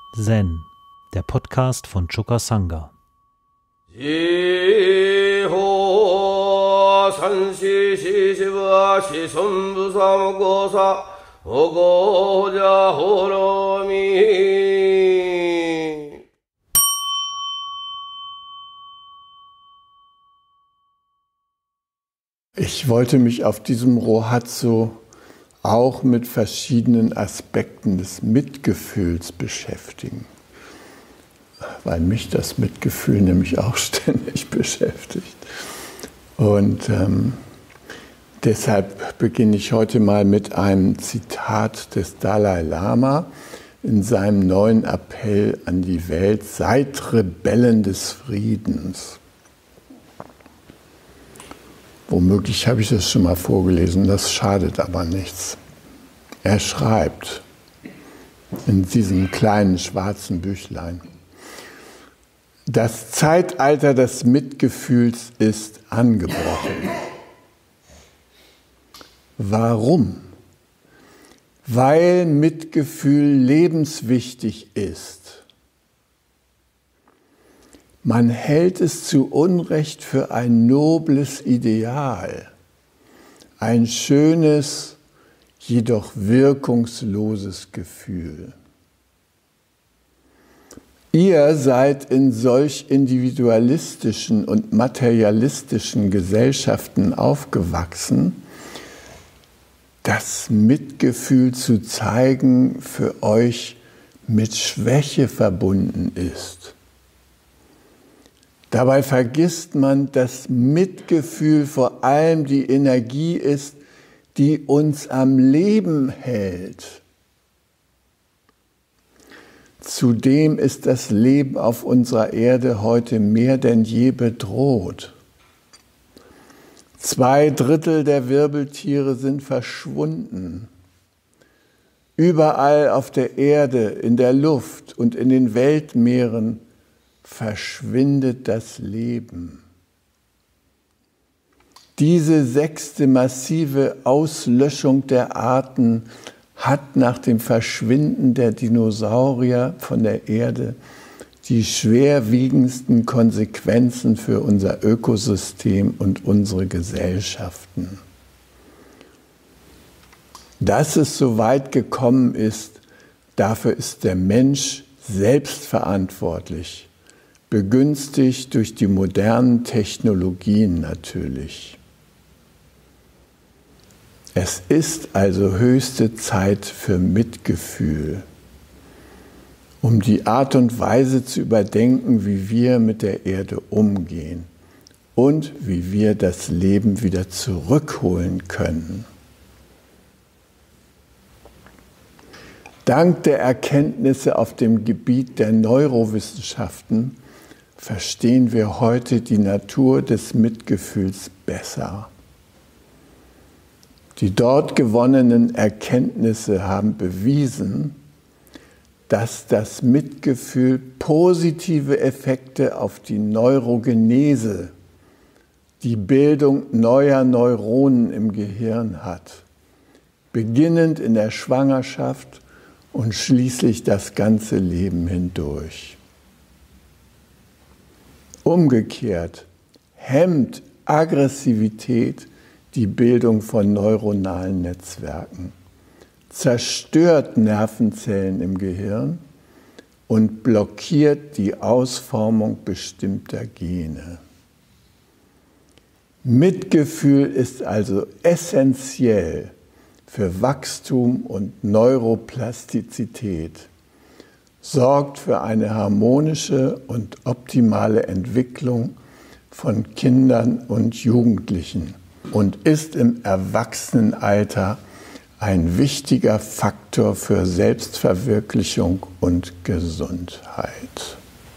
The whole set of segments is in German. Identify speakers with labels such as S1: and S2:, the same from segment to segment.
S1: Zen, der Podcast von Choka Sangha.
S2: Ich wollte mich auf diesem Rohatsu auch mit verschiedenen Aspekten des Mitgefühls beschäftigen, weil mich das Mitgefühl nämlich auch ständig beschäftigt. Und deshalb beginne ich heute mal mit einem Zitat des Dalai Lama in seinem neuen Appell an die Welt: Seid Rebellen des Friedens. Womöglich habe ich das schon mal vorgelesen, das schadet aber nichts. Er schreibt in diesem kleinen schwarzen Büchlein: Das Zeitalter des Mitgefühls ist angebrochen. Warum? Weil Mitgefühl lebenswichtig ist. Man hält es zu Unrecht für ein nobles Ideal, ein schönes, jedoch wirkungsloses Gefühl. Ihr seid in solch individualistischen und materialistischen Gesellschaften aufgewachsen, das Mitgefühl zu zeigen für euch mit Schwäche verbunden ist. Dabei vergisst man, dass Mitgefühl vor allem die Energie ist, die uns am Leben hält. Zudem ist das Leben auf unserer Erde heute mehr denn je bedroht. 2/3 der Wirbeltiere sind verschwunden. Überall auf der Erde, in der Luft und in den Weltmeeren verschwindet das Leben. Diese 6. massive Auslöschung der Arten hat nach dem Verschwinden der Dinosaurier von der Erde die schwerwiegendsten Konsequenzen für unser Ökosystem und unsere Gesellschaften. Dass es so weit gekommen ist, dafür ist der Mensch selbst verantwortlich. Begünstigt durch die modernen Technologien natürlich. Es ist also höchste Zeit für Mitgefühl, um die Art und Weise zu überdenken, wie wir mit der Erde umgehen und wie wir das Leben wieder zurückholen können. Dank der Erkenntnisse auf dem Gebiet der Neurowissenschaften verstehen wir heute die Natur des Mitgefühls besser. Die dort gewonnenen Erkenntnisse haben bewiesen, dass das Mitgefühl positive Effekte auf die Neurogenese, die Bildung neuer Neuronen im Gehirn hat, beginnend in der Schwangerschaft und schließlich das ganze Leben hindurch. Umgekehrt hemmt Aggressivität die Bildung von neuronalen Netzwerken, zerstört Nervenzellen im Gehirn und blockiert die Ausformung bestimmter Gene. Mitgefühl ist also essentiell für Wachstum und Neuroplastizität, sorgt für eine harmonische und optimale Entwicklung von Kindern und Jugendlichen und ist im Erwachsenenalter ein wichtiger Faktor für Selbstverwirklichung und Gesundheit.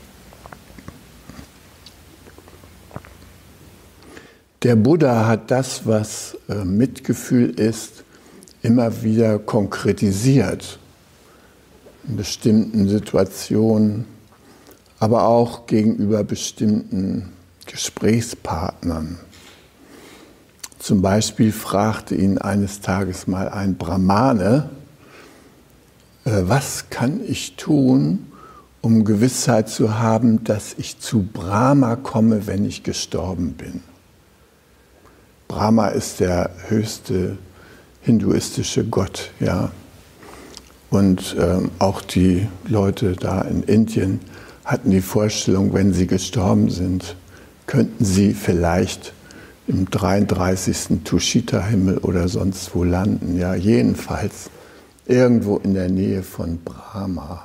S2: Der Buddha hat das, was Mitgefühl ist, immer wieder konkretisiert. In bestimmten Situationen, aber auch gegenüber bestimmten Gesprächspartnern. Zum Beispiel fragte ihn eines Tages mal ein Brahmane: Was kann ich tun, um Gewissheit zu haben, dass ich zu Brahma komme, wenn ich gestorben bin. Brahma ist der höchste hinduistische Gott, ja. Und auch die Leute da in Indien hatten die Vorstellung, wenn sie gestorben sind, könnten sie vielleicht im 33. Tushita-Himmel oder sonst wo landen. Ja, jedenfalls irgendwo in der Nähe von Brahma.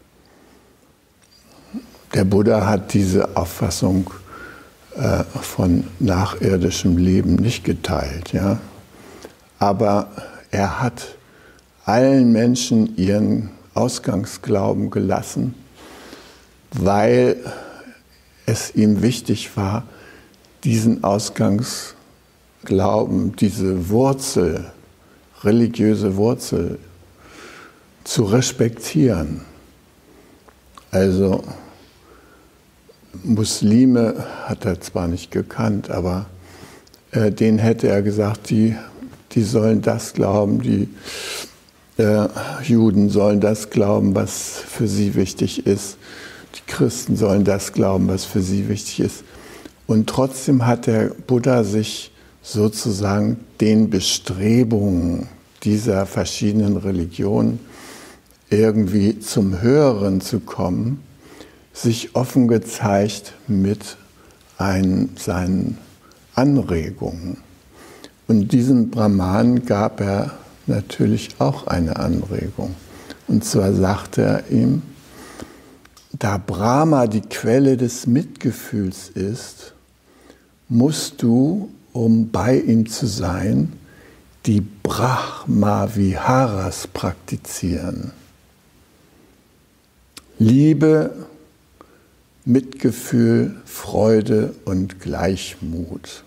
S2: Der Buddha hat diese Auffassung von nachirdischem Leben nicht geteilt. Ja? Aber er hat allen Menschen ihren Ausgangsglauben gelassen, weil es ihm wichtig war, diesen Ausgangsglauben, diese Wurzel, religiöse Wurzel zu respektieren. Also Muslime hat er zwar nicht gekannt, aber denen hätte er gesagt, die sollen das glauben, die Juden sollen das glauben, was für sie wichtig ist. Die Christen sollen das glauben, was für sie wichtig ist. Und trotzdem hat der Buddha sich sozusagen den Bestrebungen dieser verschiedenen Religionen irgendwie zum Höheren zu kommen, sich offen gezeigt mit seinen Anregungen. Und diesem Brahmanen gab er natürlich auch eine Anregung. Und zwar sagte er ihm, da Brahma die Quelle des Mitgefühls ist, musst du, um bei ihm zu sein, die Brahma-Viharas praktizieren. Liebe, Mitgefühl, Freude und Gleichmut.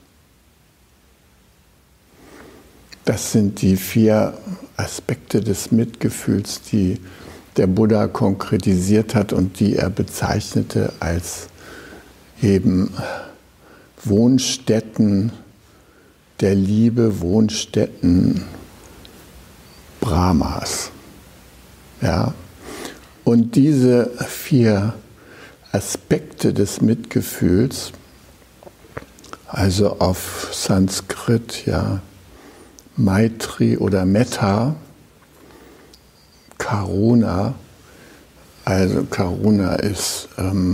S2: Das sind die 4 Aspekte des Mitgefühls, die der Buddha konkretisiert hat und die er bezeichnete als eben Wohnstätten der Liebe, Wohnstätten Brahmas. Ja? Und diese 4 Aspekte des Mitgefühls, also auf Sanskrit, ja, Maitri oder Metta, Karuna, also Karuna ist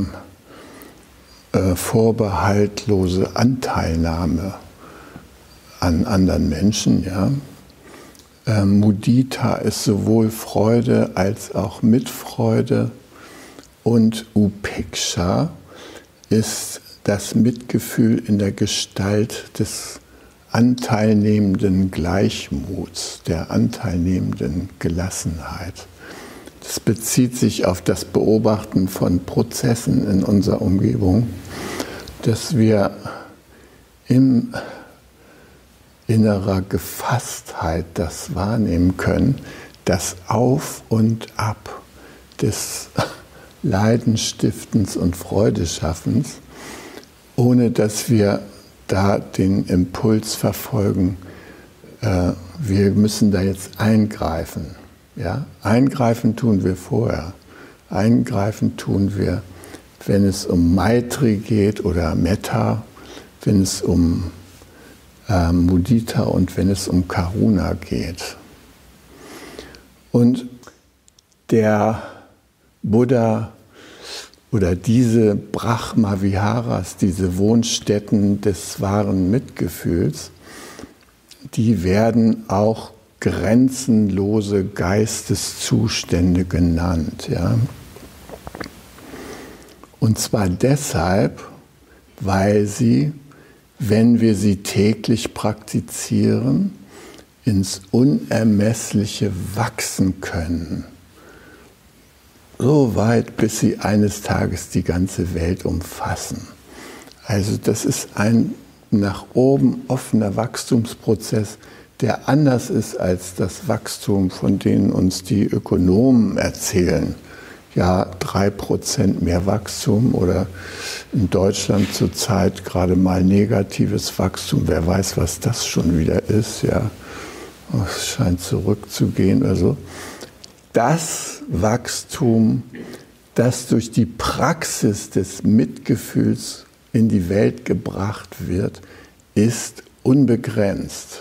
S2: vorbehaltlose Anteilnahme an anderen Menschen. Ja. Mudita ist sowohl Freude als auch Mitfreude und Upeksha ist das Mitgefühl in der Gestalt des anteilnehmenden Gleichmuts, der anteilnehmenden Gelassenheit. Das bezieht sich auf das Beobachten von Prozessen in unserer Umgebung, dass wir in innerer Gefasstheit das wahrnehmen können, das Auf und Ab des Leidenstiftens und Freudeschaffens, ohne dass wir da den Impuls verfolgen, wir müssen da jetzt eingreifen. Ja? Eingreifen tun wir vorher. Eingreifen tun wir, wenn es um Maitri geht oder Metta, wenn es um Mudita und wenn es um Karuna geht. Und der Buddha oder diese Brahma-Viharas, diese Wohnstätten des wahren Mitgefühls, die werden auch grenzenlose Geisteszustände genannt. Ja? Und zwar deshalb, weil sie, wenn wir sie täglich praktizieren, ins Unermessliche wachsen können. So weit, bis sie eines Tages die ganze Welt umfassen. Also das ist ein nach oben offener Wachstumsprozess, der anders ist als das Wachstum, von dem uns die Ökonomen erzählen. Ja, 3% mehr Wachstum oder in Deutschland zurzeit gerade mal negatives Wachstum. Wer weiß, was das schon wieder ist. Ja, es scheint zurückzugehen. Also das Wachstum, das durch die Praxis des Mitgefühls in die Welt gebracht wird, ist unbegrenzt.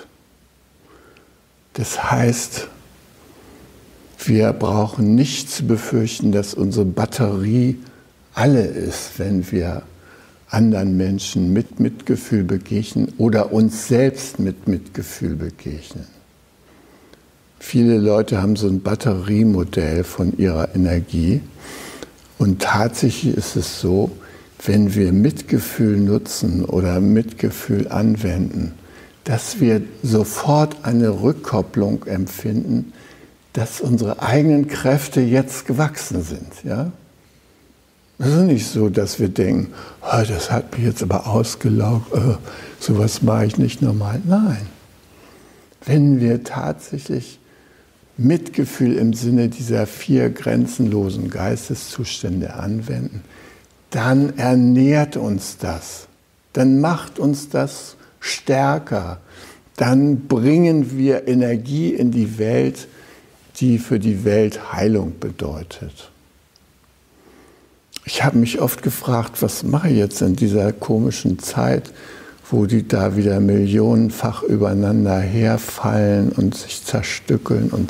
S2: Das heißt, wir brauchen nicht zu befürchten, dass unsere Batterie alle ist, wenn wir anderen Menschen mit Mitgefühl begegnen oder uns selbst mit Mitgefühl begegnen. Viele Leute haben so ein Batteriemodell von ihrer Energie und tatsächlich ist es so, wenn wir Mitgefühl nutzen oder Mitgefühl anwenden, dass wir sofort eine Rückkopplung empfinden, dass unsere eigenen Kräfte jetzt gewachsen sind. Ja? Es ist nicht so, dass wir denken, oh, das hat mich jetzt aber ausgelaugt, sowas mache ich nicht normal. Nein, wenn wir tatsächlich Mitgefühl im Sinne dieser 4 grenzenlosen Geisteszustände anwenden, dann ernährt uns das, dann macht uns das stärker, dann bringen wir Energie in die Welt, die für die Welt Heilung bedeutet. Ich habe mich oft gefragt, was mache ich jetzt in dieser komischen Zeit, wo die da wieder millionenfach übereinander herfallen und sich zerstückeln und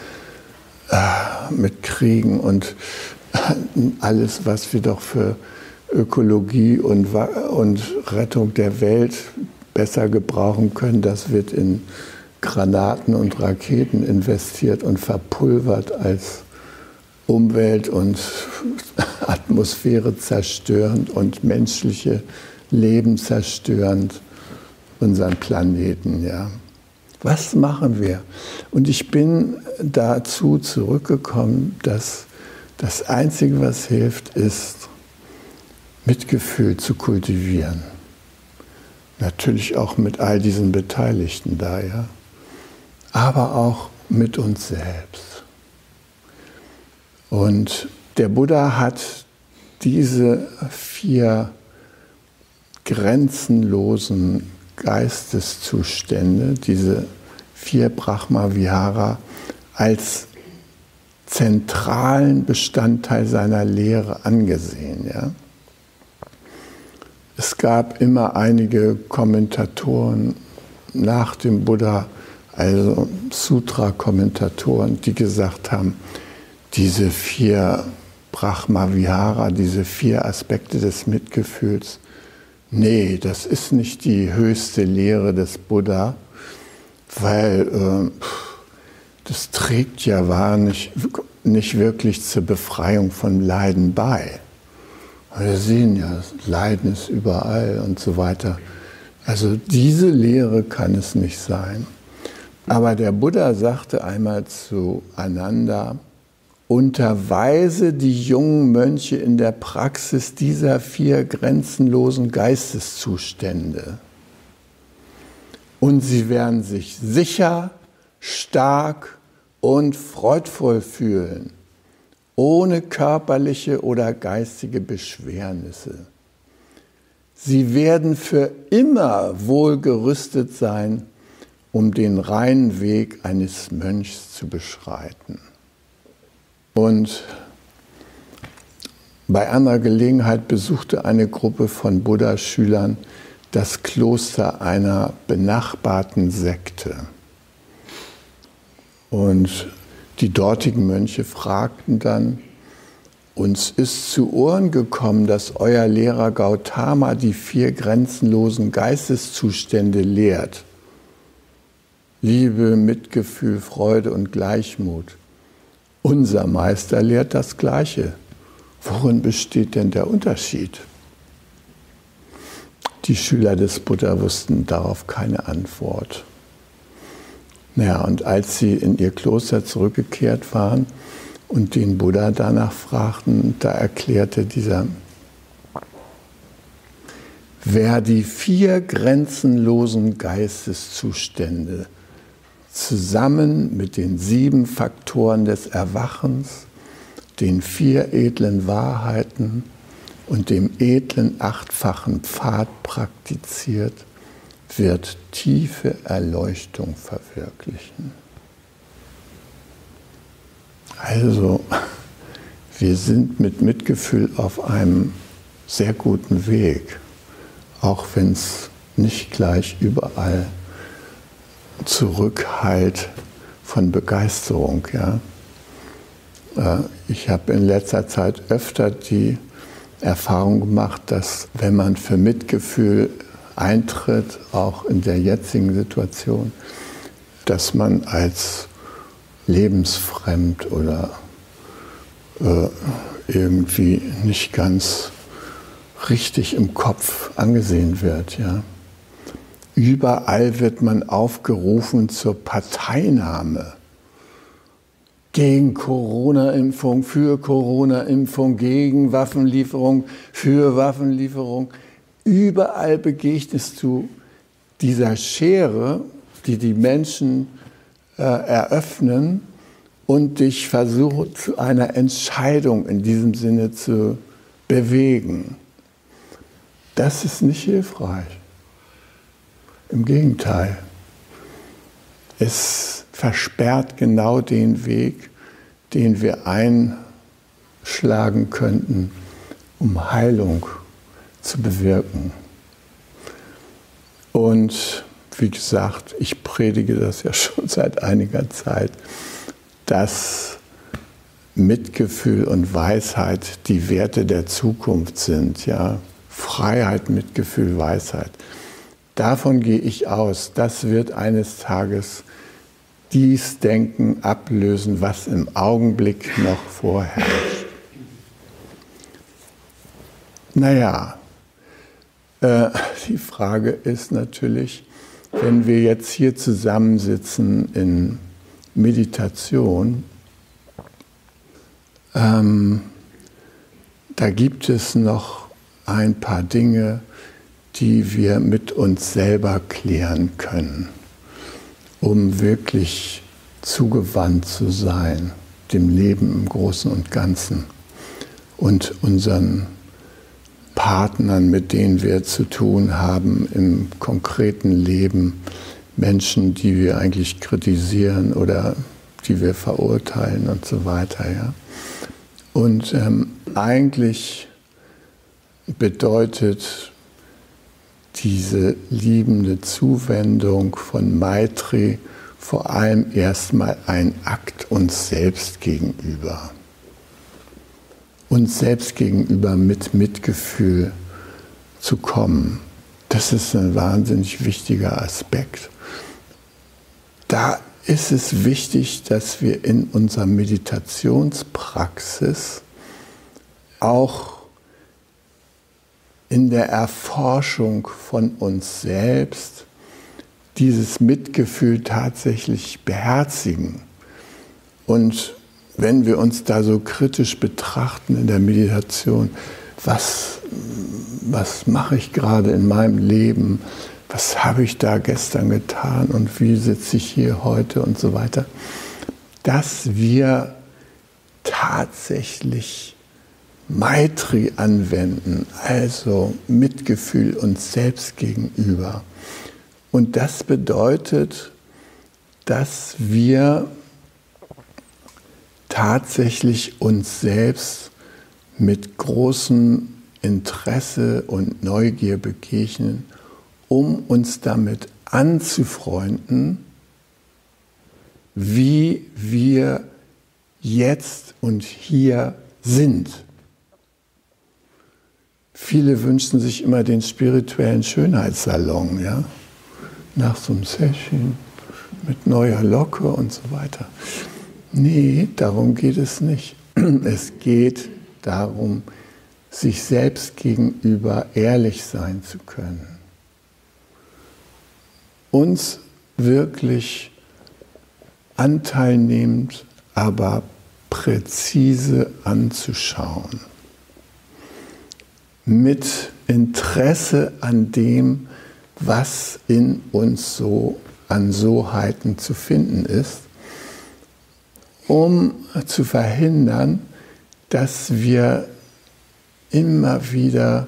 S2: mit Kriegen und alles, was wir doch für Ökologie und Rettung der Welt besser gebrauchen können, das wird in Granaten und Raketen investiert und verpulvert als Umwelt- und Atmosphäre zerstörend und menschliche Leben zerstörend unseren Planeten. Ja. Was machen wir? Und ich bin dazu zurückgekommen, dass das Einzige, was hilft, ist, Mitgefühl zu kultivieren. Natürlich auch mit all diesen Beteiligten da, ja. Aber auch mit uns selbst. Und der Buddha hat diese 4 grenzenlosen Geisteszustände, diese 4 Brahma-Vihara, als zentralen Bestandteil seiner Lehre angesehen. Ja? Es gab immer einige Kommentatoren nach dem Buddha, also Sutra-Kommentatoren, die gesagt haben, diese 4 Brahma-Vihara, diese 4 Aspekte des Mitgefühls, nee, das ist nicht die höchste Lehre des Buddha, weil das trägt ja wahr nicht wirklich zur Befreiung von Leiden bei. Wir sehen ja, Leiden ist überall und so weiter. Also diese Lehre kann es nicht sein. Aber der Buddha sagte einmal zu Ananda, unterweise die jungen Mönche in der Praxis dieser 4 grenzenlosen Geisteszustände. Und sie werden sich sicher, stark und freudvoll fühlen, ohne körperliche oder geistige Beschwernisse. Sie werden für immer wohlgerüstet sein, um den reinen Weg eines Mönchs zu beschreiten. Und bei einer Gelegenheit besuchte eine Gruppe von Buddha-Schülern das Kloster einer benachbarten Sekte. Und die dortigen Mönche fragten dann, uns ist zu Ohren gekommen, dass euer Lehrer Gautama die 4 grenzenlosen Geisteszustände lehrt. Liebe, Mitgefühl, Freude und Gleichmut. Unser Meister lehrt das Gleiche. Worin besteht denn der Unterschied? Die Schüler des Buddha wussten darauf keine Antwort. Naja, und als sie in ihr Kloster zurückgekehrt waren und den Buddha danach fragten, da erklärte dieser, wer die 4 grenzenlosen Geisteszustände zusammen mit den 7 Faktoren des Erwachens, den 4 edlen Wahrheiten und dem edlen 8-fachen Pfad praktiziert, wird tiefe Erleuchtung verwirklichen. Also, wir sind mit Mitgefühl auf einem sehr guten Weg, auch wenn es nicht gleich überall zurückhallt von Begeisterung. Ja. Ich habe in letzter Zeit öfter die Erfahrung gemacht, dass wenn man für Mitgefühl eintritt, auch in der jetzigen Situation, dass man als lebensfremd oder irgendwie nicht ganz richtig im Kopf angesehen wird. Ja. Überall wird man aufgerufen zur Parteinahme. Gegen Corona-Impfung, für Corona-Impfung, gegen Waffenlieferung, für Waffenlieferung. Überall begegnest du dieser Schere, die die Menschen eröffnen und dich versuchen, zu einer Entscheidung in diesem Sinne zu bewegen. Das ist nicht hilfreich. Im Gegenteil. Es versperrt genau den Weg, den wir einschlagen könnten, um Heilung zu bewirken. Und wie gesagt, ich predige das ja schon seit einiger Zeit, dass Mitgefühl und Weisheit die Werte der Zukunft sind. Ja? Freiheit, Mitgefühl, Weisheit. Davon gehe ich aus. Das wird eines Tages dies Denken ablösen, was im Augenblick noch vorherrscht. Naja, die Frage ist natürlich, wenn wir jetzt hier zusammensitzen in Meditation, da gibt es noch ein paar Dinge, die wir mit uns selber klären können, um wirklich zugewandt zu sein, dem Leben im Großen und Ganzen und unseren Partnern, mit denen wir zu tun haben im konkreten Leben, Menschen, die wir eigentlich kritisieren oder die wir verurteilen und so weiter. Ja? Und eigentlich bedeutet diese liebende Zuwendung von Maitri vor allem erstmal ein Akt uns selbst gegenüber. Uns selbst gegenüber mit Mitgefühl zu kommen. Das ist ein wahnsinnig wichtiger Aspekt. Da ist es wichtig, dass wir in unserer Meditationspraxis auch in der Erforschung von uns selbst dieses Mitgefühl tatsächlich beherzigen. Und wenn wir uns da so kritisch betrachten in der Meditation, was mache ich gerade in meinem Leben, was habe ich da gestern getan und wie sitze ich hier heute und so weiter, dass wir tatsächlich Maitri anwenden, also Mitgefühl uns selbst gegenüber. Und das bedeutet, dass wir tatsächlich uns selbst mit großem Interesse und Neugier begegnen, um uns damit anzufreunden, wie wir jetzt und hier sind. Viele wünschen sich immer den spirituellen Schönheitssalon, ja? Nach so einem Session mit neuer Locke und so weiter. Nee, darum geht es nicht. Es geht darum, sich selbst gegenüber ehrlich sein zu können. Uns wirklich anteilnehmend, aber präzise anzuschauen. Mit Interesse an dem, was in uns so an Soheiten zu finden ist, um zu verhindern, dass wir immer wieder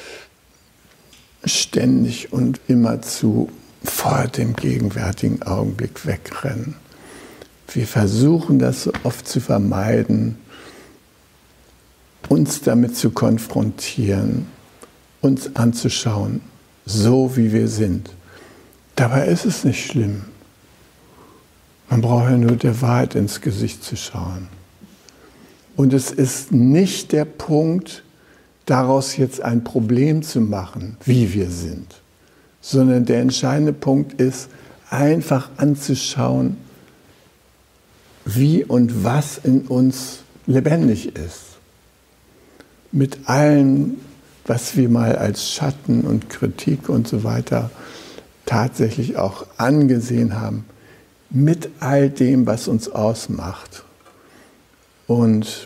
S2: ständig und immerzu vor dem gegenwärtigen Augenblick wegrennen. Wir versuchen das so oft zu vermeiden, uns damit zu konfrontieren, uns anzuschauen, so wie wir sind. Dabei ist es nicht schlimm. Man braucht ja nur der Wahrheit ins Gesicht zu schauen. Und es ist nicht der Punkt, daraus jetzt ein Problem zu machen, wie wir sind, sondern der entscheidende Punkt ist, einfach anzuschauen, wie und was in uns lebendig ist. Mit allem, was wir mal als Schatten und Kritik und so weiter tatsächlich auch angesehen haben, mit all dem, was uns ausmacht. Und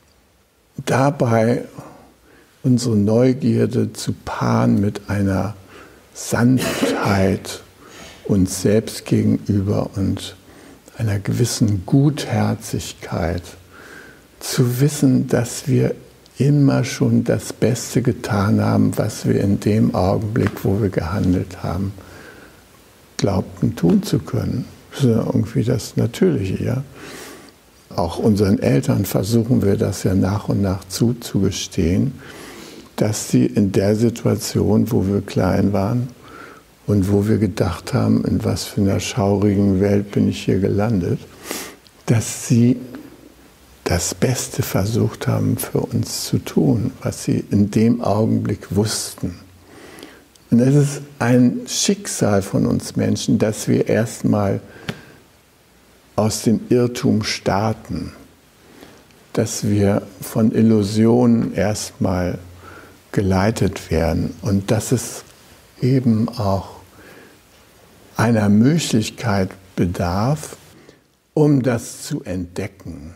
S2: dabei unsere Neugierde zu paaren mit einer Sanftheit uns selbst gegenüber und einer gewissen Gutherzigkeit, zu wissen, dass wir immer schon das Beste getan haben, was wir in dem Augenblick, wo wir gehandelt haben, glaubten tun zu können. Das ist ja irgendwie das Natürliche, ja. Auch unseren Eltern versuchen wir das ja nach und nach zuzugestehen, dass sie in der Situation, wo wir klein waren und wo wir gedacht haben, in was für einer schaurigen Welt bin ich hier gelandet, dass sie das Beste versucht haben für uns zu tun, was sie in dem Augenblick wussten. Und es ist ein Schicksal von uns Menschen, dass wir erstmal aus dem Irrtum starten, dass wir von Illusionen erstmal geleitet werden und dass es eben auch einer Möglichkeit bedarf, um das zu entdecken.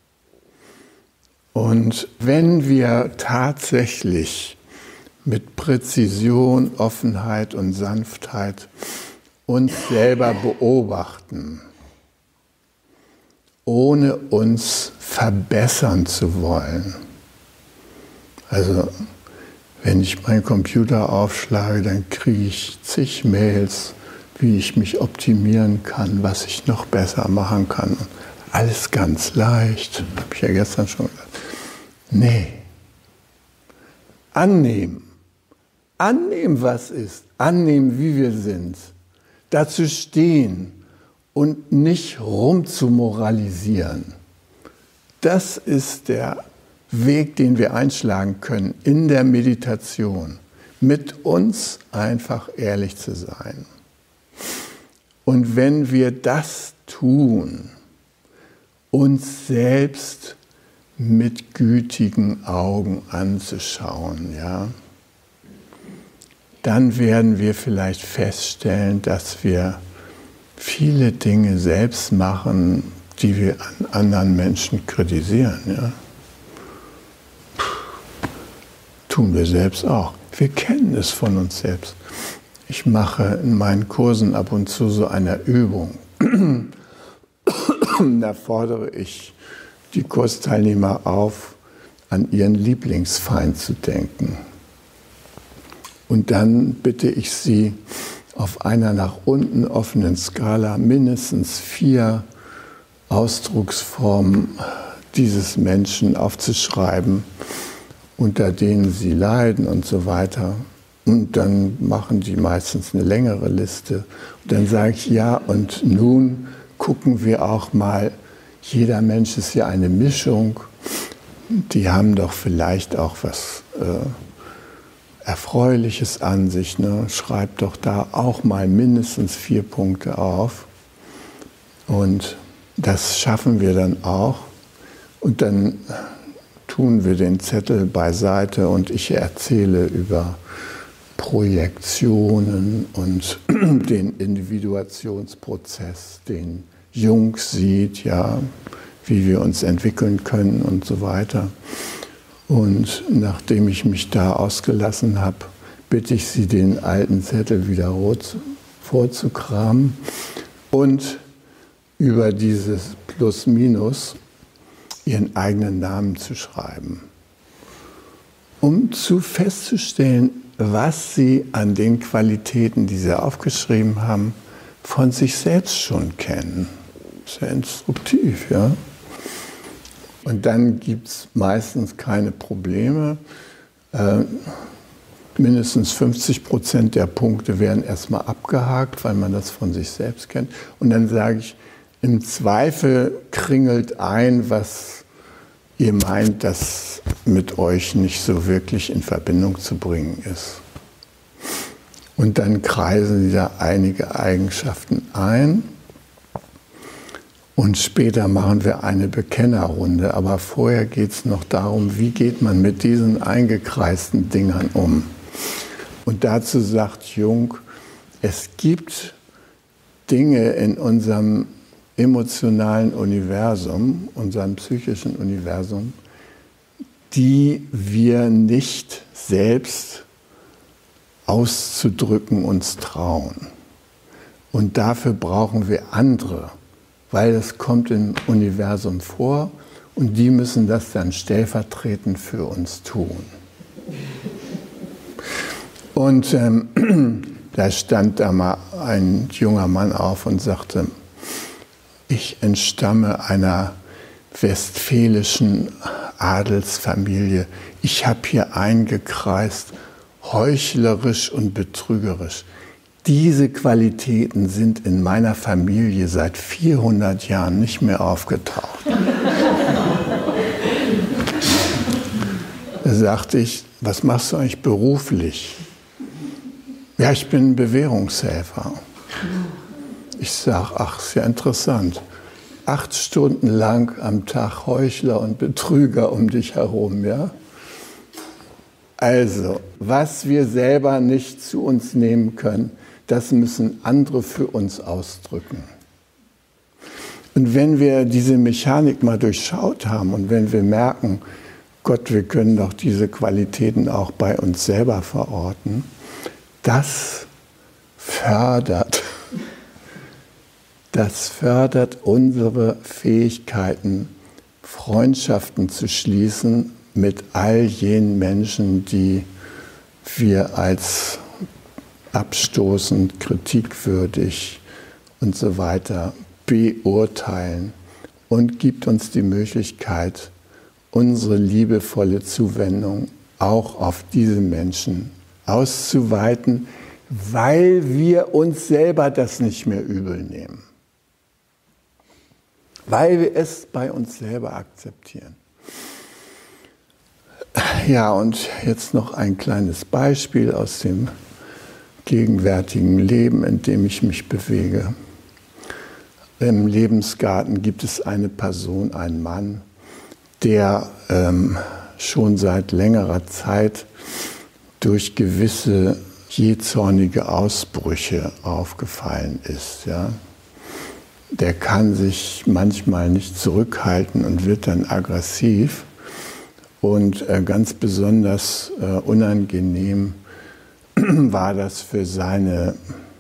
S2: Und wenn wir tatsächlich mit Präzision, Offenheit und Sanftheit uns selber beobachten, ohne uns verbessern zu wollen. Also wenn ich meinen Computer aufschlage, dann kriege ich zig Mails, wie ich mich optimieren kann, was ich noch besser machen kann. Alles ganz leicht, habe ich ja gestern schon gesagt. Nee. Annehmen. Annehmen, was ist. Annehmen, wie wir sind. Dazu stehen und nicht rumzumoralisieren. Das ist der Weg, den wir einschlagen können in der Meditation. Mit uns einfach ehrlich zu sein. Und wenn wir das tun, uns selbst mit gütigen Augen anzuschauen, ja, dann werden wir vielleicht feststellen, dass wir viele Dinge selbst machen, die wir an anderen Menschen kritisieren. Ja. Tun wir selbst auch. Wir kennen es von uns selbst. Ich mache in meinen Kursen ab und zu so eine Übung. Da fordere ich die Kursteilnehmer auf, an ihren Lieblingsfeind zu denken. Und dann bitte ich sie, auf einer nach unten offenen Skala mindestens 4 Ausdrucksformen dieses Menschen aufzuschreiben, unter denen sie leiden und so weiter. Und dann machen die meistens eine längere Liste. Und dann sage ich, ja, und nun gucken wir auch mal, jeder Mensch ist ja eine Mischung. Die haben doch vielleicht auch was Erfreuliches an sich. Ne? Schreibt doch da auch mal mindestens 4 Punkte auf. Und das schaffen wir dann auch. Und dann tun wir den Zettel beiseite und ich erzähle über Projektionen und den Individuationsprozess, den Jung sieht, ja, wie wir uns entwickeln können und so weiter. Und nachdem ich mich da ausgelassen habe, bitte ich Sie, den alten Zettel wieder rot vorzukramen und über dieses Plus-Minus Ihren eigenen Namen zu schreiben, um festzustellen, was Sie an den Qualitäten, die Sie aufgeschrieben haben, von sich selbst schon kennen. Sehr instruktiv, ja. Und dann gibt es meistens keine Probleme. Mindestens 50% der Punkte werden erstmal abgehakt, weil man das von sich selbst kennt. Und dann sage ich, im Zweifel kringelt ein, was ihr meint, das mit euch nicht so wirklich in Verbindung zu bringen ist. Und dann kreisen sie da einige Eigenschaften ein. Und später machen wir eine Bekennerrunde. Aber vorher geht es noch darum, wie geht man mit diesen eingekreisten Dingern um. Und dazu sagt Jung, es gibt Dinge in unserem emotionalen Universum, unserem psychischen Universum, die wir nicht selbst auszudrücken uns trauen. Und dafür brauchen wir andere, weil es kommt im Universum vor und die müssen das dann stellvertretend für uns tun. Und da stand da mal ein junger Mann auf und sagte, ich entstamme einer westfälischen Adelsfamilie. Ich habe hier eingekreist, heuchlerisch und betrügerisch. Diese Qualitäten sind in meiner Familie seit 400 Jahren nicht mehr aufgetaucht. Da sagte ich, was machst du eigentlich beruflich? Ja, ich bin Bewährungshelfer. Ich sage, ach, sehr interessant. 8 Stunden lang am Tag Heuchler und Betrüger um dich herum, ja? Also, was wir selber nicht zu uns nehmen können, das müssen andere für uns ausdrücken. Und wenn wir diese Mechanik mal durchschaut haben und wenn wir merken, Gott, wir können doch diese Qualitäten auch bei uns selber verorten, das fördert unsere Fähigkeiten, Freundschaften zu schließen mit all jenen Menschen, die wir als abstoßend, kritikwürdig und so weiter beurteilen und gibt uns die Möglichkeit, unsere liebevolle Zuwendung auch auf diese Menschen auszuweiten, weil wir uns selber das nicht mehr übel nehmen. Weil wir es bei uns selber akzeptieren. Ja, und jetzt noch ein kleines Beispiel aus dem gegenwärtigen Leben, in dem ich mich bewege. Im Lebensgarten gibt es eine Person, einen Mann, der schon seit längerer Zeit durch gewisse jähzornige Ausbrüche aufgefallen ist. Ja. Der kann sich manchmal nicht zurückhalten und wird dann aggressiv. Und ganz besonders unangenehm war das für seine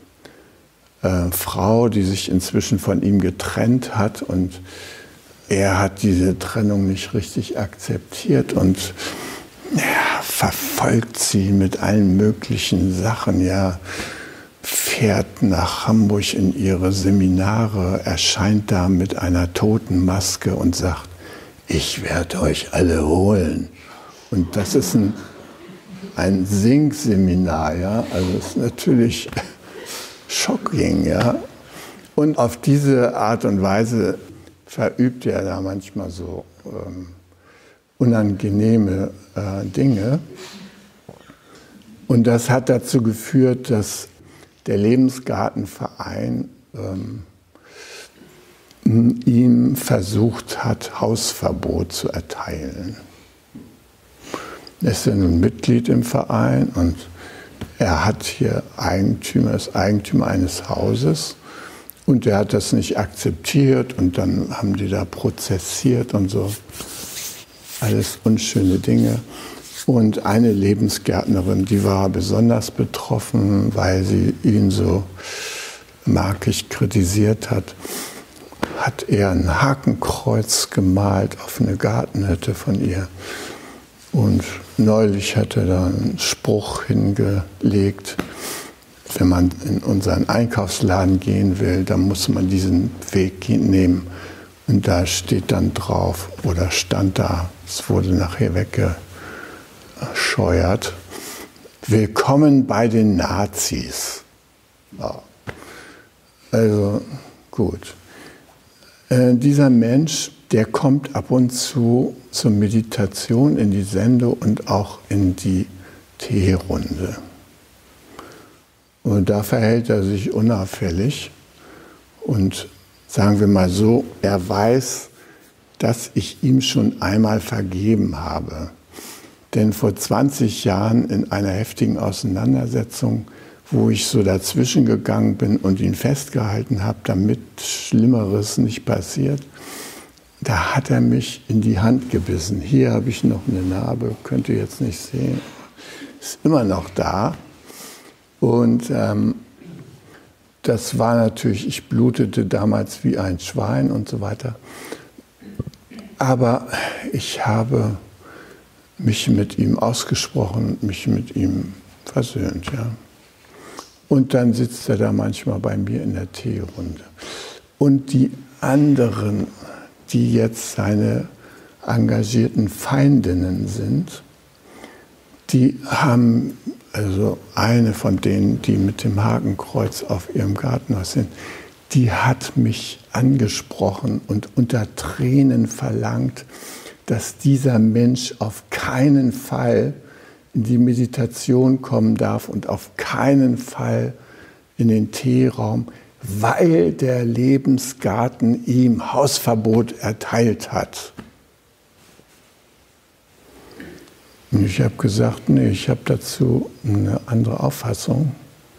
S2: Frau, die sich inzwischen von ihm getrennt hat. Und er hat diese Trennung nicht richtig akzeptiert und verfolgt sie mit allen möglichen Sachen. Ja, fährt nach Hamburg in ihre Seminare, erscheint da mit einer Totenmaske und sagt, ich werde euch alle holen. Und das ist ein Singseminar, ja, also es ist natürlich shocking, ja. Und auf diese Art und Weise verübt er da manchmal so unangenehme Dinge. Und das hat dazu geführt, dass der Lebensgartenverein ihm versucht hat, Hausverbot zu erteilen. Er ist ja nun Mitglied im Verein und er hat hier ist Eigentümer eines Hauses und er hat das nicht akzeptiert und dann haben die da prozessiert und so. Alles unschöne Dinge. Und eine Lebensgärtnerin, die war besonders betroffen, weil sie ihn so markig kritisiert hat, hat er ein Hakenkreuz gemalt auf eine Gartenhütte von ihr. Und neulich hat er da einen Spruch hingelegt, wenn man in unseren Einkaufsladen gehen will, dann muss man diesen Weg nehmen Und da steht dann drauf, oder stand da, es wurde nachher weggescheuert, willkommen bei den Nazis. Ja. Also gut. Dieser Mensch, der kommt ab und zu zur Meditation in die Sendo und auch in die Teerunde. Und da verhält er sich unauffällig und sagen wir mal so, er weiß, dass ich ihm schon einmal vergeben habe. Denn vor 20 Jahren in einer heftigen Auseinandersetzung, wo ich so dazwischen gegangen bin und ihn festgehalten habe, damit Schlimmeres nicht passiert, da hat er mich in die Hand gebissen. Hier habe ich noch eine Narbe, könnt ihr jetzt nicht sehen, ist immer noch da. Und das war natürlich, ich blutete damals wie ein Schwein und so weiter. Aber ich habe mich mit ihm ausgesprochen und mich mit ihm versöhnt. Ja. Und dann sitzt er da manchmal bei mir in der Teerunde. Und die anderen, die jetzt seine engagierten Feindinnen sind, die haben, also eine von denen, die mit dem Hakenkreuz auf ihrem Gartenhaus sind, die hat mich angesprochen und unter Tränen verlangt, dass dieser Mensch auf keinen Fall in die Meditation kommen darf und auf keinen Fall in den Teeraum, weil der Lebensgarten ihm Hausverbot erteilt hat. Und ich habe gesagt, nee, ich habe dazu eine andere Auffassung.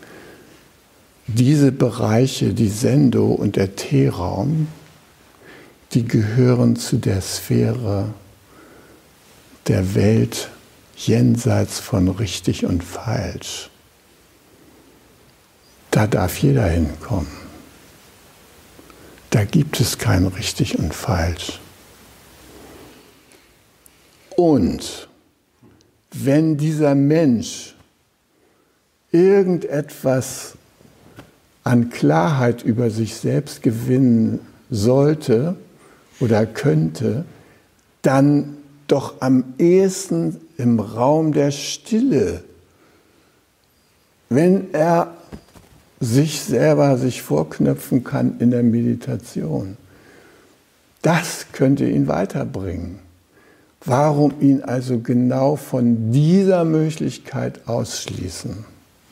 S2: Diese Bereiche, die Sendo und der Teeraum, die gehören zu der Sphäre der Welt jenseits von richtig und falsch. Da darf jeder hinkommen. Da gibt es kein richtig und falsch. Und wenn dieser Mensch irgendetwas an Klarheit über sich selbst gewinnen sollte oder könnte, dann doch am ehesten im Raum der Stille. Wenn er sich selber vorknöpfen kann in der Meditation. Das könnte ihn weiterbringen. Warum ihn also genau von dieser Möglichkeit ausschließen?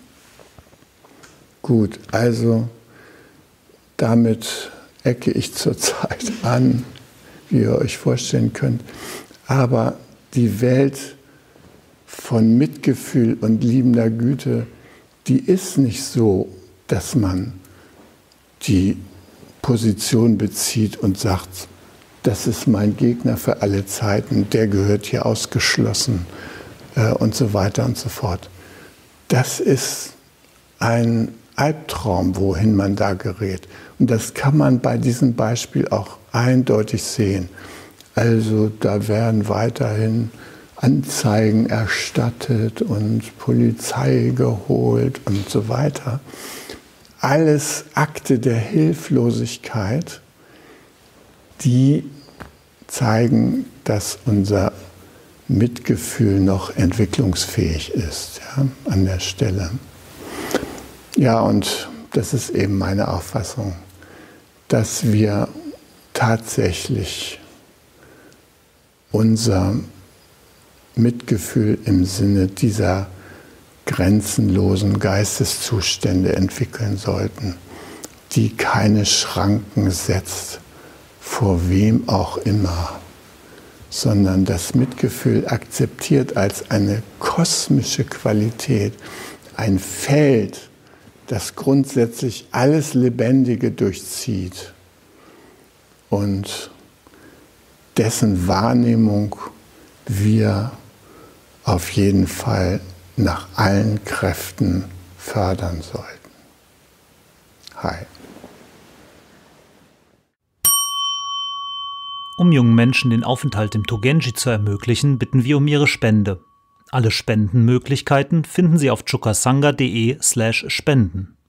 S2: Gut, also damit ecke ich zurzeit an, wie ihr euch vorstellen könnt. Aber die Welt von Mitgefühl und liebender Güte, die ist nicht so, dass man die Position bezieht und sagt, das ist mein Gegner für alle Zeiten, der gehört hier ausgeschlossen und so weiter und so fort. Das ist ein Albtraum, wohin man da gerät. Und das kann man bei diesem Beispiel auch eindeutig sehen. Also da werden weiterhin Anzeigen erstattet und Polizei geholt und so weiter. Alles Akte der Hilflosigkeit, die zeigen, dass unser Mitgefühl noch entwicklungsfähig ist, ja, an der Stelle. Ja, und das ist eben meine Auffassung, dass wir tatsächlich unser Mitgefühl im Sinne dieser grenzenlosen Geisteszustände entwickeln sollten, die keine Schranken setzt, vor wem auch immer, sondern das Mitgefühl akzeptiert als eine kosmische Qualität, ein Feld, das grundsätzlich alles Lebendige durchzieht und dessen Wahrnehmung wir auf jeden Fall nach allen Kräften fördern sollten. Hi.
S1: Um jungen Menschen den Aufenthalt im Togenji zu ermöglichen, bitten wir um ihre Spende. Alle Spendenmöglichkeiten finden Sie auf chukasanga.de/spenden.